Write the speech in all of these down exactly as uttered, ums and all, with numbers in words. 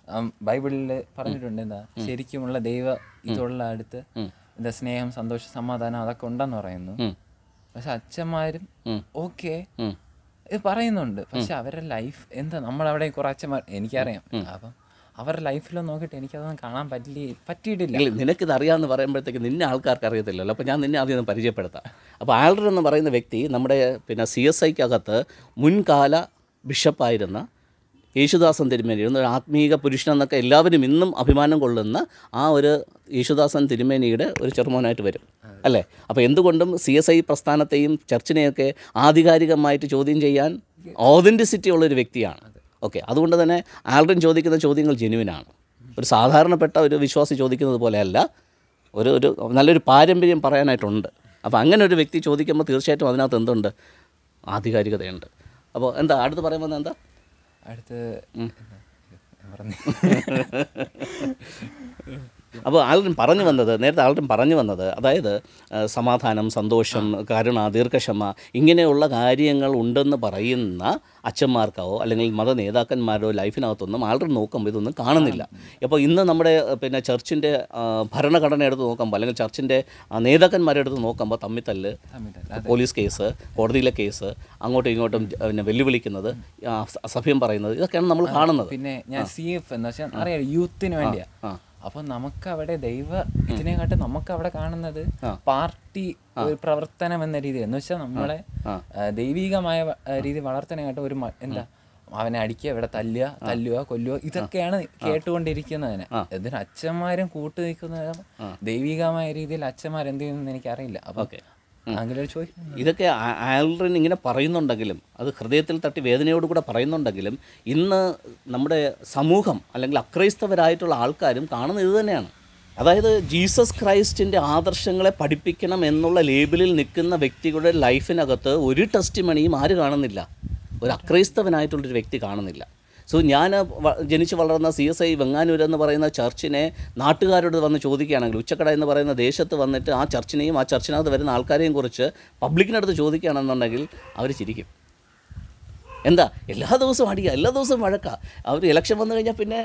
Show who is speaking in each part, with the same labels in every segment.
Speaker 1: ബൈബിളിൽ പറഞ്ഞിട്ടുണ്ട് എന്താ ശരിക്കുമുള്ള ദൈവ ഇതുള്ള അടുത്ത് എന്താ സ്നേഹം, സന്തോഷം, സമാധാനം അതൊക്കെ ഉണ്ടെന്ന് പറയുന്നു. പക്ഷെ അച്ഛന്മാരും ഓക്കെ ഇത് പറയുന്നുണ്ട്. പക്ഷെ അവരുടെ ലൈഫ് എന്താ, നമ്മളവിടെ കുറെ അച്ഛന്മാർ എനിക്കറിയാം, അപ്പം അവരുടെ ലൈഫിലോ നോക്കിയിട്ട് എനിക്കതൊന്നും കാണാൻ പറ്റി പറ്റിയിട്ടില്ല.
Speaker 2: നിനക്കിത് അറിയാമെന്ന് പറയുമ്പോഴത്തേക്ക് നിന്നെ ആൾക്കാർക്ക് അറിയത്തില്ലല്ലോ. അപ്പോൾ ഞാൻ നിന്നെ ആദ്യം ഒന്ന് പരിചയപ്പെടുത്താം. അപ്പോൾ ആൽഡ്രൻ എന്ന് പറയുന്ന വ്യക്തി നമ്മുടെ പിന്നെ സി എസ് ഐക്കകത്ത് മുൻകാല ബിഷപ്പായിരുന്ന യേശുദാസൻ തിരുമേനി, ഒരു ആത്മീക പുരുഷനെന്നൊക്കെ എല്ലാവരും ഇന്നും അഭിമാനം കൊള്ളുന്ന ആ ഒരു യേശുദാസൻ തിരുമേനിയുടെ ഒരു ചെറുമോനായിട്ട് വരും അല്ലേ. അപ്പോൾ എന്തുകൊണ്ടും സി എസ് ഐ പ്രസ്ഥാനത്തെയും ചർച്ചിനെയൊക്കെ ആധികാരികമായിട്ട് ചോദ്യം ചെയ്യാൻ ഓതൻറ്റിസിറ്റി ഉള്ളൊരു വ്യക്തിയാണ്. ഓക്കെ, അതുകൊണ്ട് തന്നെ ആൽഡ്രൻ ചോദിക്കുന്ന ചോദ്യങ്ങൾ ജെന്യുവിനാണ്. ഒരു സാധാരണപ്പെട്ട ഒരു വിശ്വാസി ചോദിക്കുന്നത് പോലെയല്ല, ഒരു ഒരു നല്ലൊരു പാരമ്പര്യം പറയാനായിട്ടുണ്ട്. അപ്പോൾ അങ്ങനെ ഒരു വ്യക്തി ചോദിക്കുമ്പോൾ തീർച്ചയായിട്ടും അതിനകത്ത് എന്തുണ്ട്, ആധികാരികതയുണ്ട്. അപ്പോൾ എന്താ അടുത്ത് പറയുമ്പോൾ എന്താ
Speaker 1: അടുത്ത് പറഞ്ഞു
Speaker 2: അപ്പോൾ ആൾറൻ പറഞ്ഞു വന്നത് നേരത്തെ ആൾറൻ പറഞ്ഞു വന്നത് അതായത് സമാധാനം, സന്തോഷം, കരുണ, ദീർഘക്ഷമ ഇങ്ങനെയുള്ള കാര്യങ്ങൾ ഉണ്ടെന്ന് പറയുന്ന അച്ഛന്മാർക്കോ അല്ലെങ്കിൽ മത നേതാക്കന്മാരോ ലൈഫിനകത്തൊന്നും ആൾറൻ നോക്കുമ്പോൾ ഇതൊന്നും കാണുന്നില്ല. അപ്പോൾ ഇന്ന് നമ്മുടെ പിന്നെ ചർച്ചിൻ്റെ ഭരണഘടന എടുത്ത് നോക്കുമ്പോൾ അല്ലെങ്കിൽ ചർച്ചിൻ്റെ നേതാക്കന്മാരെടുത്ത് നോക്കുമ്പോൾ തമ്മിത്തല്ല്, പോലീസ് കേസ്, കോടതിയിലെ കേസ്, അങ്ങോട്ടും ഇങ്ങോട്ടും പിന്നെ വെല്ലുവിളിക്കുന്നത്, അസഭ്യം പറയുന്നത്, ഇതൊക്കെയാണ് നമ്മൾ കാണുന്നത്.
Speaker 1: പിന്നെ ഞാൻ സി എഫ് എന്ന് വെച്ചാൽ അറിയാം യൂത്തിന് വേണ്ടിയാ. അപ്പൊ നമുക്ക് അവിടെ ദൈവ ഇതിനെക്കാട്ടും നമുക്ക് അവിടെ കാണുന്നത് പാർട്ടി പ്രവർത്തനം എന്ന രീതിയിൽ എന്ന് വെച്ചാൽ നമ്മളെ ദൈവികമായ രീതി വളർത്തനായിട്ട് ഒരു എന്താ അവനെ അടിക്കുക, ഇവിടെ തല്ലുക, തല്ലുക, കൊല്ലുക, ഇതൊക്കെയാണ് കേട്ടുകൊണ്ടിരിക്കുന്നതിന്. ഇതിന് അച്ഛന്മാരും കൂട്ടു നിൽക്കുന്നത് ദൈവികമായ രീതിയിൽ അച്ഛന്മാരെന്ത് ചെയ്യുമെന്ന് എനിക്കറിയില്ല. അപ്പൊ അങ്ങനെ ചോദിക്കും.
Speaker 2: ഇതൊക്കെ ആൽഡ്രൻ ഇങ്ങനെ പറയുന്നുണ്ടെങ്കിലും, അത് ഹൃദയത്തിൽ തട്ടി വേദനയോട് കൂടെ പറയുന്നുണ്ടെങ്കിലും, ഇന്ന് നമ്മുടെ സമൂഹം അല്ലെങ്കിൽ അക്രൈസ്തവരായിട്ടുള്ള ആൾക്കാരും കാണുന്നത് ഇത് തന്നെയാണ്. അതായത് ജീസസ് ക്രൈസ്റ്റിൻ്റെ ആദർശങ്ങളെ പഠിപ്പിക്കണം എന്നുള്ള ലേബലിൽ നിൽക്കുന്ന വ്യക്തികളുടെ ലൈഫിനകത്ത് ഒരു ടെസ്റ്റ് മണിയും ആര് കാണുന്നില്ല, ഒരു അക്രൈസ്തവനായിട്ടുള്ളൊരു വ്യക്തി കാണുന്നില്ല. സോ ഞാൻ ജനിച്ച് വളർന്ന സി എസ് ഐ വെങ്ങാനൂർ എന്ന് പറയുന്ന ചർച്ചിനെ നാട്ടുകാരോട് വന്ന് ചോദിക്കുകയാണെങ്കിൽ, ഉച്ചക്കട എന്ന് പറയുന്ന ദേശത്ത് വന്നിട്ട് ആ ചർച്ചിനെയും ആ ചർച്ചിനകത്ത് വരുന്ന ആൾക്കാരെയും കുറിച്ച് പബ്ലിക്കിനടുത്ത് ചോദിക്കുകയാണെന്നുണ്ടെങ്കിൽ അവർ ചിരിക്കും. എന്താ എല്ലാ ദിവസവും അടിക്കുക, എല്ലാ ദിവസവും വഴക്കുക, അവർ ഇലക്ഷൻ വന്നു കഴിഞ്ഞാൽ പിന്നെ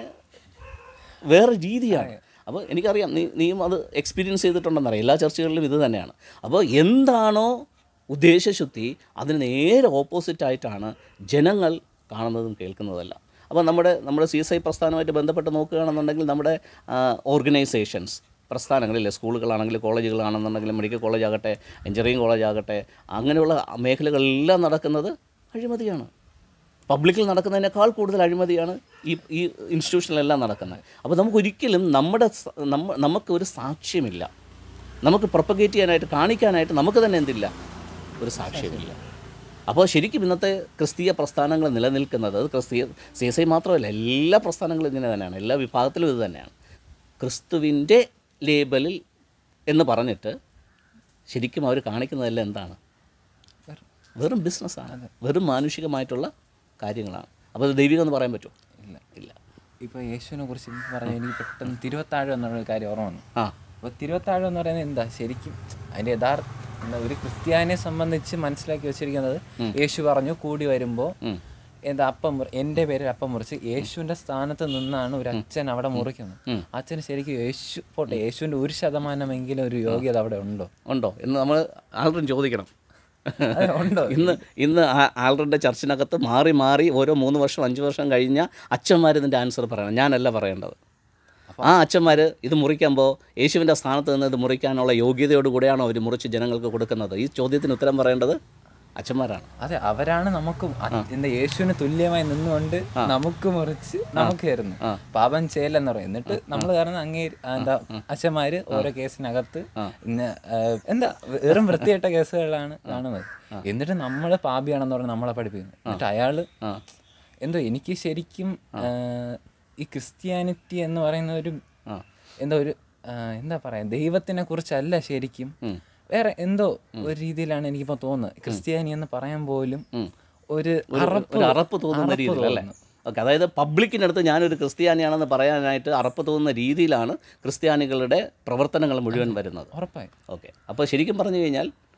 Speaker 2: വേറെ രീതിയാണ്. അപ്പോൾ എനിക്കറിയാം നീ നീയും അത് എക്സ്പീരിയൻസ് ചെയ്തിട്ടുണ്ടെന്നറിയാം. എല്ലാ ചർച്ചകളിലും ഇത് തന്നെയാണ്. അപ്പോൾ എന്താണോ ഉദ്ദേശശുദ്ധി അതിന് നേരെ ഓപ്പോസിറ്റായിട്ടാണ് ജനങ്ങൾ കാണുന്നതും കേൾക്കുന്നതല്ല. അപ്പോൾ നമ്മുടെ നമ്മുടെ സി എസ് ഐ പ്രസ്ഥാനമായിട്ട് ബന്ധപ്പെട്ട് നോക്കുകയാണെന്നുണ്ടെങ്കിൽ നമ്മുടെ ഓർഗനൈസേഷൻസ് പ്രസ്ഥാനങ്ങളില്ലേ, സ്കൂളുകളാണെങ്കിൽ, കോളേജുകളാണെന്നുണ്ടെങ്കിലും, മെഡിക്കൽ കോളേജ് ആകട്ടെ, എഞ്ചിനീയറിംഗ് കോളേജ് ആകട്ടെ, അങ്ങനെയുള്ള മേഖലകളെല്ലാം നടക്കുന്നത് അഴിമതിയാണ്. പബ്ലിക്കിൽ നടക്കുന്നതിനേക്കാൾ കൂടുതൽ അഴിമതിയാണ് ഈ ഈ ഇൻസ്റ്റിറ്റ്യൂഷനിലെല്ലാം നടക്കുന്നത്. അപ്പോൾ നമുക്കൊരിക്കലും നമ്മുടെ നമ്മ നമുക്കൊരു സാക്ഷ്യമില്ല, നമുക്ക് പ്രൊപ്പഗേറ്റ് ചെയ്യാനായിട്ട് കാണിക്കാനായിട്ട് നമുക്ക് തന്നെ എന്തില്ല, ഒരു സാക്ഷ്യമില്ല. അപ്പോൾ ശരിക്കും ഇന്നത്തെ ക്രിസ്തീയ പ്രസ്ഥാനങ്ങൾ നിലനിൽക്കുന്നത്, ക്രിസ്തീയ സി എസ് ഐ മാത്രമല്ല, എല്ലാ പ്രസ്ഥാനങ്ങളും ഇങ്ങനെ തന്നെയാണ്, എല്ലാ വിഭാഗത്തിലും ഇത് തന്നെയാണ്. ക്രിസ്തുവിൻ്റെ ലേബലിൽ എന്ന് പറഞ്ഞിട്ട് ശരിക്കും അവർ കാണിക്കുന്നതെല്ലാം എന്താണ്, വെറും ബിസിനസ്സാണ്, വെറും മാനുഷികമായിട്ടുള്ള കാര്യങ്ങളാണ്. അപ്പോൾ അത് ദൈവികം എന്ന് പറയാൻ പറ്റുമോ? ഇല്ല ഇല്ല.
Speaker 1: ഇപ്പോൾ യേശുവിനെ കുറിച്ച് പറഞ്ഞാൽ എനിക്ക് പെട്ടെന്ന് തിരുവത്താഴം എന്നുള്ള കാര്യം ഓർമ്മ വന്നു.
Speaker 2: ആ
Speaker 1: അപ്പോൾ തിരുവത്താഴം എന്ന് പറയുന്നത് എന്താ ശരിക്കും അതിൻ്റെ യഥാർത്ഥ ഒരു ക്രിസ്ത്യാനിയെ സംബന്ധിച്ച് മനസ്സിലാക്കി വെച്ചിരിക്കുന്നത്, യേശു പറഞ്ഞു കൂടി വരുമ്പോൾ എന്താ അപ്പം എൻ്റെ പേരിൽ അപ്പം മുറിച്ച് യേശുവിൻ്റെ സ്ഥാനത്ത് നിന്നാണ് ഒരു അച്ഛൻ അവിടെ മുറിക്കുന്നത്. അച്ഛന് ശരിക്കും യേശു പോട്ടെ, യേശുവിൻ്റെ ഒരു ശതമാനമെങ്കിലും ഒരു യോഗ്യത അവിടെ ഉണ്ടോ
Speaker 2: ഉണ്ടോ എന്ന് നമ്മൾ ആൾറൻ ചോദിക്കണം.
Speaker 1: ഉണ്ടോ?
Speaker 2: ഇന്ന് ഇന്ന് ആൾറൻ്റെ ചർച്ചിനകത്ത് മാറി മാറി ഓരോ മൂന്ന് വർഷം അഞ്ച് വർഷം കഴിഞ്ഞ അച്ഛന്മാർ ഇതിൻ്റെ ആൻസർ പറയണം, ഞാനല്ല പറയേണ്ടത്. ആ അച്ഛന്മാർ ഇത് മുറിക്കുമ്പോൾ യേശുവിൻ്റെ സ്ഥാനത്ത് നിന്ന് ഇത് മുറിക്കാനുള്ള യോഗ്യതയോടുകൂടെയാണോ അവർ മുറിച്ച് ജനങ്ങൾക്ക് കൊടുക്കുന്നത്? ഈ ചോദ്യത്തിന് ഉത്തരം പറയേണ്ടത് അച്ഛന്മാരാണ്.
Speaker 1: അതെ, അവരാണ് നമുക്ക് എന്താ യേശുവിന് തുല്യമായി നിന്നുകൊണ്ട് നമുക്ക് മുറിച്ച് നമുക്ക് തരുന്നു. പാപം ചെയ്യലെന്ന് പറയും. എന്നിട്ട് നമ്മൾ കാരണം അങ്ങേ എന്താ അച്ഛന്മാര് ഓരോ കേസിനകത്ത് ഇന്ന് എന്താ വെറും വൃത്തികെട്ട കേസുകളാണ് കാണുന്നത്. എന്നിട്ട് നമ്മള് പാപിയാണെന്ന് പറഞ്ഞ് നമ്മളെ പഠിപ്പിക്കുന്നു. എന്നിട്ട് അയാള് എന്തോ എനിക്ക് ശരിക്കും ഈ ക്രിസ്ത്യാനിറ്റി എന്ന് പറയുന്ന ഒരു എന്താ ഒരു എന്താ പറയാ ദൈവത്തിനെ കുറിച്ചല്ല ശരിക്കും, വേറെ എന്തോ ഒരു രീതിയിലാണ് എനിക്കിപ്പോൾ തോന്നുന്നത്. ക്രിസ്ത്യാനി എന്ന് പറയാൻ പോലും ഒരു
Speaker 2: അറപ്പ് തോന്നുന്ന രീതിയിലല്ലേ? ഓക്കെ, അതായത് പബ്ലിക്കിനടുത്ത് ഞാനൊരു ക്രിസ്ത്യാനിയാണെന്ന് പറയാനായിട്ട് അറപ്പ് തോന്നുന്ന രീതിയിലാണ് ക്രിസ്ത്യാനികളുടെ പ്രവർത്തനങ്ങൾ മുഴുവൻ വരുന്നത്.
Speaker 1: ഉറപ്പായി.
Speaker 2: ഓക്കെ, അപ്പോൾ ശരിക്കും പറഞ്ഞു കഴിഞ്ഞാൽ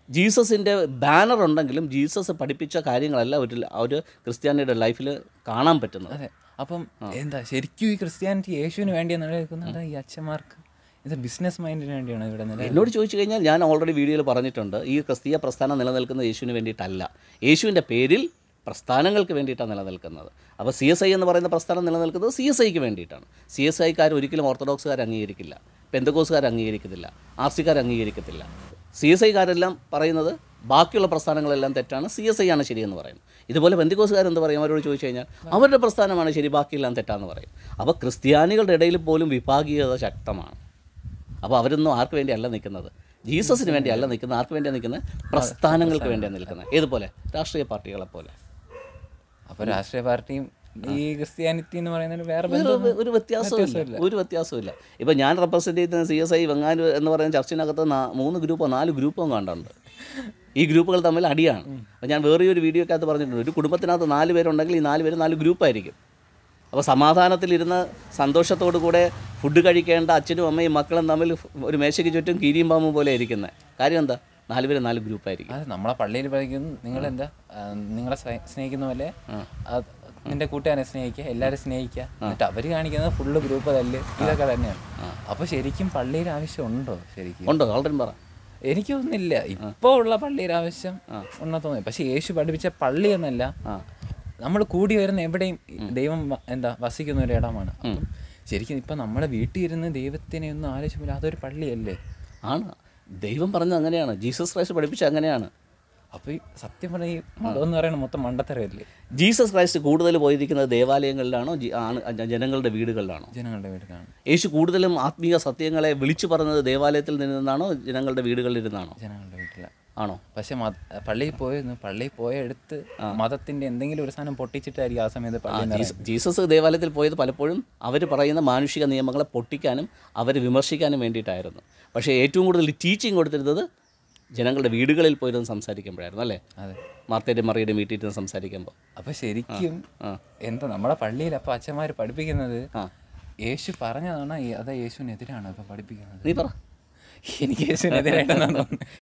Speaker 2: ജീസസിൻ്റെ ബാനർ ഉണ്ടെങ്കിലും ജീസസ് പഠിപ്പിച്ച കാര്യങ്ങളല്ല ഒരു ഒരു ക്രിസ്ത്യാനിയുടെ ലൈഫിൽ കാണാൻ പറ്റുന്നത്.
Speaker 1: അതെ. അപ്പം എന്താ ശരിക്കും ഈ ക്രിസ്ത്യാനിറ്റി യേശുവിന് വേണ്ടി നിലനിൽക്കുന്നത് ഈ അച്ഛന്മാർക്ക് ഇത് ബിസിനസ് മൈൻഡിന് വേണ്ടിയാണ് ഇവിടെ നില.
Speaker 2: എന്നോട് ചോദിച്ചു കഴിഞ്ഞാൽ ഞാൻ ഓൾറെഡി വീഡിയോയിൽ പറഞ്ഞിട്ടുണ്ട്, ഈ ക്രിസ്തീയ പ്രസ്ഥാനം നിലനിൽക്കുന്നത് യേശുവിന് വേണ്ടിയിട്ടല്ല, യേശുവിൻ്റെ പേരിൽ പ്രസ്ഥാനങ്ങൾക്ക് വേണ്ടിയിട്ടാണ് നിലനിൽക്കുന്നത്. അപ്പോൾ സി എസ് ഐ എന്ന് പറയുന്ന പ്രസ്ഥാനം നിലനിൽക്കുന്നത് സി എസ് ഐക്ക് വേണ്ടിയിട്ടാണ്. സി എസ് ഐക്കാർ ഒരിക്കലും ഓർത്തഡോക്സുകാർ അംഗീകരിക്കില്ല, പെന്തക്കോസുകാർ അംഗീകരിക്കത്തില്ല, ആർ സിക്കാർ അംഗീകരിക്കത്തില്ല. സി എസ് ഐക്കാരെല്ലാം പറയുന്നത് ബാക്കിയുള്ള പ്രസ്ഥാനങ്ങളെല്ലാം തെറ്റാണ്, സി എസ് ഐ ആണ് ശരിയെന്ന് പറയുന്നത്. ഇതുപോലെ പെന്തക്കോസുകാരെന്ത് പറയും? അവരോട് ചോദിച്ചു കഴിഞ്ഞാൽ അവരുടെ പ്രസ്ഥാനമാണ് ശരി, ബാക്കിയെല്ലാം തെറ്റാന്ന് പറയും. അപ്പോൾ ക്രിസ്ത്യാനികളുടെ ഇടയിൽ പോലും വിഭാഗീയത ശക്തമാണ്. അപ്പോൾ അവരൊന്നും ആർക്ക് വേണ്ടിയല്ല നിൽക്കുന്നത്, ജീസസിന് വേണ്ടിയല്ല നിൽക്കുന്നത്. ആർക്ക് വേണ്ടിയാണ് നിൽക്കുന്നത്? പ്രസ്ഥാനങ്ങൾക്ക് വേണ്ടിയാണ് നിൽക്കുന്നത്. ഏതുപോലെ? രാഷ്ട്രീയ പാർട്ടികളെ പോലെ.
Speaker 1: അപ്പോൾ രാഷ്ട്രീയ പാർട്ടിയും ഈ ക്രിസ്ത്യാനിറ്റി എന്ന് പറയുന്നത് വേറെ
Speaker 2: ഒരു വ്യത്യാസമില്ല, ഒരു വ്യത്യാസമില്ല. ഇപ്പം ഞാൻ റെപ്രസെൻ്റ് ചെയ്യുന്ന സി എസ് ഐ വെങ്ങാനൂർ എന്ന് പറയുന്ന ചർച്ചിനകത്ത് മൂന്ന് ഗ്രൂപ്പോ നാല് ഗ്രൂപ്പോ കണ്ടുണ്ട്. ഈ ഗ്രൂപ്പുകൾ തമ്മിൽ അടിയാണ്. അപ്പോൾ ഞാൻ വേറെ ഒരു വീഡിയോക്കകത്ത് പറഞ്ഞിട്ടുണ്ട്, ഒരു കുടുംബത്തിനകത്ത് നാല് പേരുണ്ടെങ്കിൽ ഈ നാല് പേര് നാല് ഗ്രൂപ്പായിരിക്കും. അപ്പോൾ സമാധാനത്തിലിരുന്ന് സന്തോഷത്തോടു കൂടെ ഫുഡ് കഴിക്കേണ്ട അച്ഛനും അമ്മയും മക്കളും തമ്മിൽ ഒരു മേശയ്ക്ക് ചുറ്റും കീരിയും പാമ്പും പോലെ ഇരിക്കുന്നത്. കാര്യം എന്താ? നാല് പേര് നാല് ഗ്രൂപ്പായിരിക്കും.
Speaker 1: അത് നമ്മളെ പള്ളിയിൽ പഠിക്കുന്നു, നിങ്ങളെന്താ നിങ്ങളെ സ്നേഹിക്കുന്ന പോലെ നിന്റെ കൂട്ടുകാരെ സ്നേഹിക്കുക, എല്ലാവരും സ്നേഹിക്കുക. എന്നിട്ട് അവർ കാണിക്കുന്നത് ഫുള്ള് ഗ്രൂപ്പ് തല്ല്, ഇതൊക്കെ തന്നെയാണ്. അപ്പോൾ ശരിക്കും പള്ളിയിൽ ആവശ്യം ഉണ്ടോ? ശരിക്കും
Speaker 2: ഉണ്ടോ? ഓൾറെഡി പറ.
Speaker 1: എനിക്ക് തോന്നുന്നില്ല ഇപ്പോൾ ഉള്ള പള്ളിയിൽ ആവശ്യം ഉണ്ടെന്ന് തോന്നി. പക്ഷെ യേശു പഠിപ്പിച്ച പള്ളി എന്നല്ല, നമ്മൾ കൂടി വരുന്ന എവിടെയും ദൈവം എന്താ വസിക്കുന്ന ഒരു ഇടമാണ്. അപ്പം ശരിക്കും ഇപ്പം നമ്മുടെ വീട്ടിൽ ഇരുന്ന് ദൈവത്തിനെ ഒന്നും ആലോചിക്കുമ്പോൾ അതൊരു പള്ളിയല്ലേ?
Speaker 2: ആണ്. ദൈവം പറഞ്ഞത് അങ്ങനെയാണ്, ജീസസ് ക്രൈസ്റ്റ് പഠിപ്പിച്ച അങ്ങനെയാണ്.
Speaker 1: അപ്പോൾ ഈ സത്യം പറഞ്ഞ ഈ മതമെന്ന് പറയുന്നത് മൊത്തം മണ്ടത്തരമല്ലേ?
Speaker 2: ജീസസ് ക്രൈസ്റ്റ് കൂടുതൽ പോയിരിക്കുന്നത് ദേവാലയങ്ങളിലാണോ ജനങ്ങളുടെ വീടുകളിലാണോ?
Speaker 1: ജനങ്ങളുടെ വീടുകളാണ്.
Speaker 2: യേശു കൂടുതലും ആത്മീയ സത്യങ്ങളെ വിളിച്ചു പറഞ്ഞത് ദേവാലയത്തിൽ നിന്നാണോ ജനങ്ങളുടെ വീടുകളിൽ ഇരുന്നാണോ?
Speaker 1: ജനങ്ങളുടെ വീട്ടിലാണ്.
Speaker 2: ആണോ?
Speaker 1: പക്ഷെ പള്ളിയിൽ പോയിരുന്നു, പള്ളിയിൽ പോയ എടുത്ത് മതത്തിന്റെ എന്തെങ്കിലും ഒരു സാധനം പൊട്ടിച്ചിട്ടായിരിക്കും ആ സമയത്ത് പള്ളി.
Speaker 2: ജീസസ് ദേവാലയത്തിൽ പോയത് പലപ്പോഴും അവർ പറയുന്ന മാനുഷിക നിയമങ്ങളെ പൊട്ടിക്കാനും അവരെ വിമർശിക്കാനും വേണ്ടിയിട്ടായിരുന്നു. പക്ഷേ ഏറ്റവും കൂടുതൽ ടീച്ചിങ് കൊടുത്തിരുന്നത് ജനങ്ങളുടെ വീടുകളിൽ പോയിരുന്ന് സംസാരിക്കുമ്പോഴായിരുന്നു, അല്ലേ?
Speaker 1: അതെ.
Speaker 2: മാർത്തയുടെയും മറിയുടെയും വീട്ടിൽ ഇരുന്ന് സംസാരിക്കുമ്പോൾ.
Speaker 1: അപ്പോൾ ശരിക്കും എന്താ നമ്മുടെ പള്ളിയിൽ അപ്പോൾ അച്ഛന്മാർ പഠിപ്പിക്കുന്നത് യേശു പറഞ്ഞതാണോ അതോ യേശുവിനെതിരാണോ ഇപ്പോൾ പഠിപ്പിക്കുന്നത്?
Speaker 2: നീ പറ.
Speaker 1: എനിക്ക് യേശുവിനെതിരായിട്ടാണ് തോന്നുന്നത്.